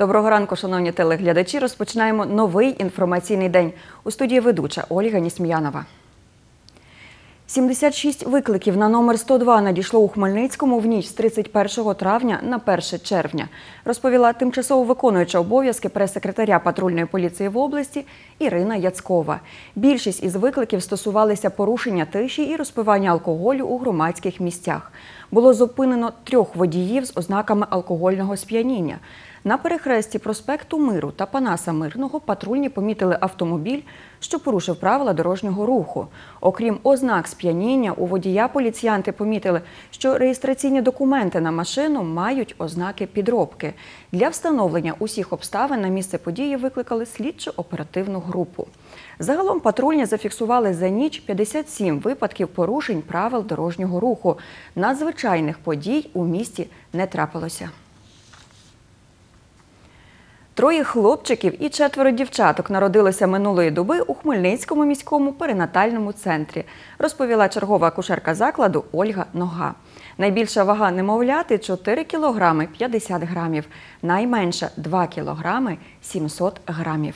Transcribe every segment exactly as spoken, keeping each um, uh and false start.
Доброго ранку, шановні телеглядачі. Розпочинаємо новий інформаційний день. У студії ведуча Ольга Нісміянова. сімдесят шість викликів на номер сто два надійшло у Хмельницькому в ніч з тридцять першого травня на перше червня, розповіла тимчасово виконуюча обов'язки прес-секретаря патрульної поліції в області Ірина Яцкова. Більшість із викликів стосувалися порушення тиші і розпивання алкоголю у громадських місцях. Було зупинено трьох водіїв з ознаками алкогольного сп'яніння. На перехресті проспекту Миру та Панаса Мирного патрульні помітили автомобіль, що порушив правила дорожнього руху. Окрім ознак сп'яніння, у водія поліціянти помітили, що реєстраційні документи на машину мають ознаки підробки. Для встановлення усіх обставин на місце події викликали слідчо-оперативну групу. Загалом патрульні зафіксували за ніч п'ятдесят сім випадків порушень правил дорожнього руху. Надзвичайних подій у місті не трапилося. Троє хлопчиків і четверо дівчаток народилося минулої доби у Хмельницькому міському перинатальному центрі, розповіла чергова акушерка закладу Ольга Нога. Найбільша вага немовляти – чотири кілограми п'ятдесят грамів, найменша – два кілограми сімсот грамів.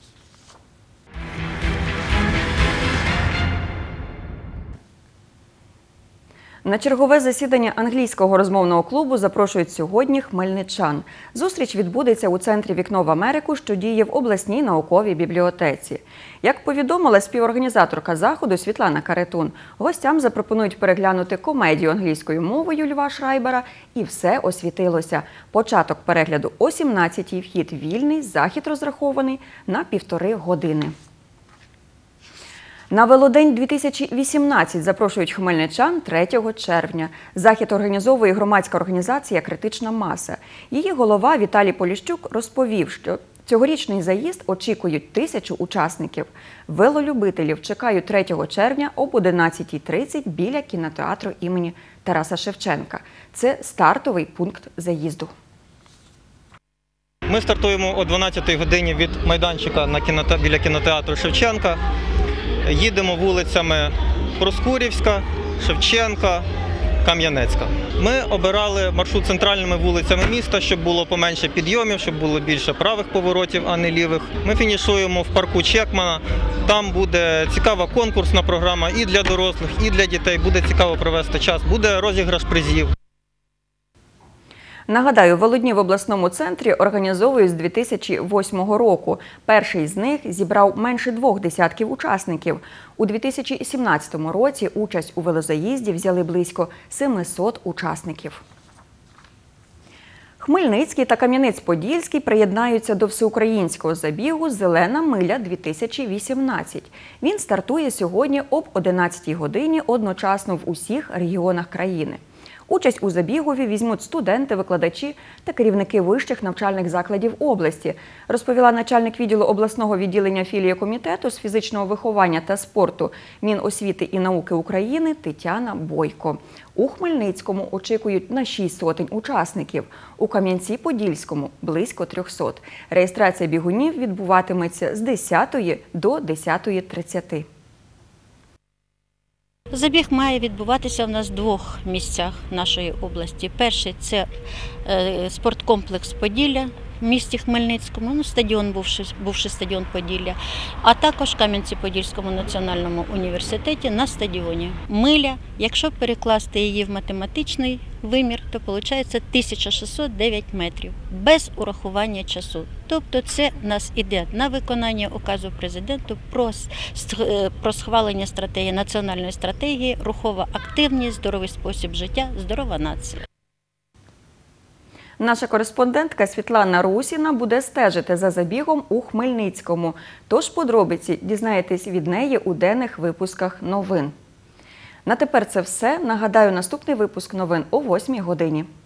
На чергове засідання англійського розмовного клубу запрошують сьогодні хмельничан. Зустріч відбудеться у Центрі «Вікно в Америку», що діє в обласній науковій бібліотеці. Як повідомила співорганізаторка заходу Світлана Каретун, гостям запропонують переглянути комедію англійською мовою Льва Шрайбера «І все освітилося». Початок перегляду о сімнадцятій, вхід вільний, захід розрахований на півтори години. На Велодень дві тисячі вісімнадцять запрошують хмельничан третього червня. Захід організовує громадська організація «Критична маса». Її голова Віталій Поліщук розповів, що цьогорічний заїзд очікують тисячу учасників. Велолюбителів чекають третього червня об одинадцятій тридцять біля кінотеатру імені Тараса Шевченка. Це стартовий пункт заїзду. Ми стартуємо о дванадцятій годині від майданчика на кіноте... біля кінотеатру Шевченка. Їдемо вулицями Проскурівська, Шевченка, Кам'янецька. Ми обирали маршрут центральними вулицями міста, щоб було поменше підйомів, щоб було більше правих поворотів, а не лівих. Ми фінішуємо в парку Чекмана. Там буде цікава конкурсна програма і для дорослих, і для дітей. Буде цікаво провести час. Буде розіграш призів. Нагадаю, велодні в обласному центрі організовують з дві тисячі восьмого року. Перший з них зібрав менше двох десятків учасників. У дві тисячі сімнадцятому році участь у велозаїзді взяли близько семисот учасників. Хмельницький та Кам'янець-Подільський приєднаються до всеукраїнського забігу «Зелена миля дві тисячі вісімнадцять». Він стартує сьогодні об одинадцятій годині одночасно в усіх регіонах країни. Участь у забігові візьмуть студенти, викладачі та керівники вищих навчальних закладів області, розповіла начальник відділу обласного відділення філії комітету з фізичного виховання та спорту Міносвіти і науки України Тетяна Бойко. У Хмельницькому очікують на шість сотень учасників, у Кам'янці-Подільському – близько трьохсот. Реєстрація бігунів відбуватиметься з десятої до десятої тридцяти. Забіг має відбуватися в нас в двох місцях нашої області. Перший – це спорткомплекс «Поділля» в місті Хмельницькому, ну, стадіон, бувший, бувший стадіон «Поділля», а також в Кам'янці-Подільському національному університеті на стадіоні. Миля, якщо перекласти її в математичний вимір, то виходить тисяча шістсот дев'ять метрів, без урахування часу. Тобто це у нас іде на виконання указу президенту про, про схвалення стратегії, національної стратегії, рухова активність, здоровий спосіб життя, здорова нація. Наша кореспондентка Світлана Русіна буде стежити за забігом у Хмельницькому. Тож подробиці дізнаєтесь від неї у денних випусках новин. На тепер це все. Нагадаю, наступний випуск новин о восьмій годині.